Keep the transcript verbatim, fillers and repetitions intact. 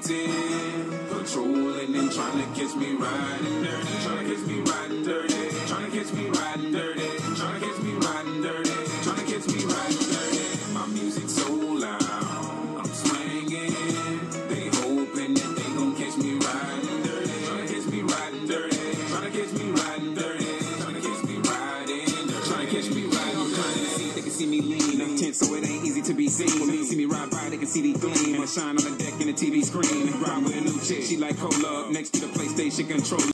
waiting, patrolling and trying to catch me riding dirty, trying to catch me riding dirty, trying to catch me riding dirty, trying to catch me riding dirty, trying to catch me riding dirty. My music's so loud, I'm swinging. They hoping that they gon' catch me riding dirty, trying to catch me riding dirty, trying to catch me riding dirty, trying to catch me riding dirty, trying to catch me riding dirty. They can see me lean, I'm tense, so it ain't easy to be seen. When they see me ride by, they can see the gleam. I shine on the deck in the T V screen. Ride with a new chick, she like cola up next to the PlayStation controller.